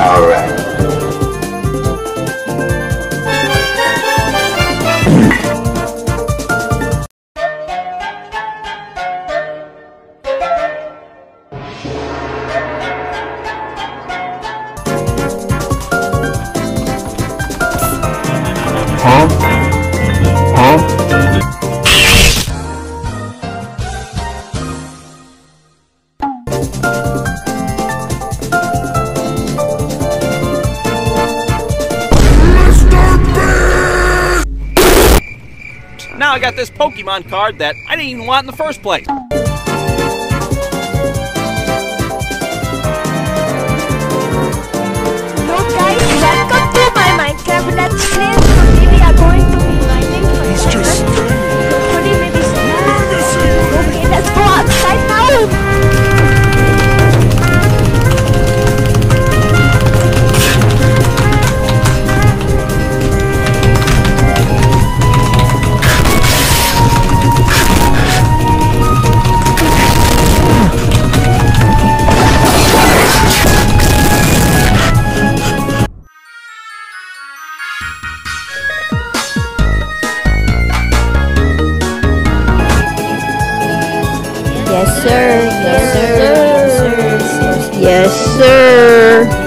Alright. Now I got this Pokemon card that I didn't even want in the first place. No guys, welcome to my Minecraft Let's Play. Today we are going to be mining for diamonds. Hopefully maybe some. Okay, let's go outside now. Yes, sir. Yes, sir. Yes, sir. Yes, sir.